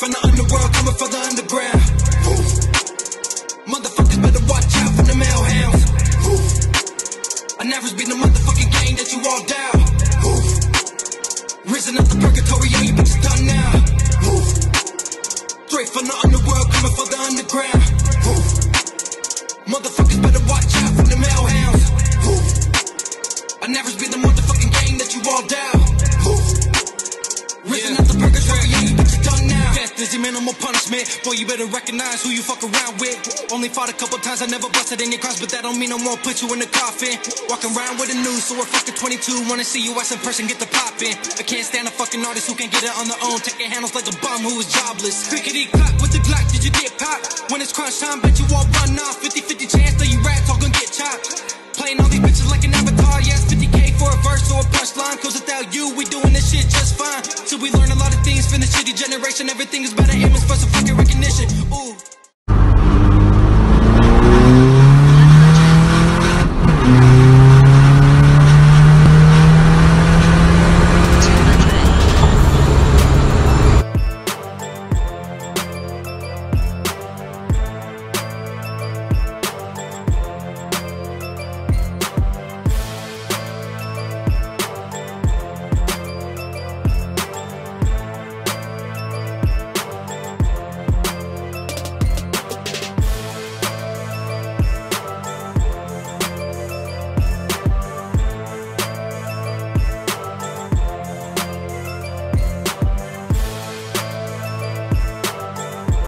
from the underworld, coming from the underground. Ooh. Motherfuckers better watch out from the male hounds. Ooh. I never been the motherfucking gang that you all down. Ooh. Risen up the purgatory, all you bitches done now. Ooh. Straight from the underworld, coming from the underground. Ooh. Motherfuckers better watch out from the male hounds. Ooh. I never been the motherfucking gang that you all down. Risen out the purgatory, yeah, you bitches done now. Death is your minimal punishment. Boy, you better recognize who you fuck around with. Only fought a couple times, I never busted in your cross, but that don't mean I won't put you in the coffin. Walking around with a noose, so we're fucking 22. Wanna see you ass in person, get the poppin'. I can't stand a fucking artist who can't get it on their own. Taking handles like a bum who is jobless. Crickety clap with the Glock, did you get popped? When it's crunch time, bet you all run off. 50-50 chance that you rats all gon' get chopped. Playing all these bitches like an avatar, yes, 50K for a verse or a punchline. Cause without you, we doing this shit just fine. So we learn a lot of things from the shitty generation. Everything is better aiming for some fucking recognition. Ooh.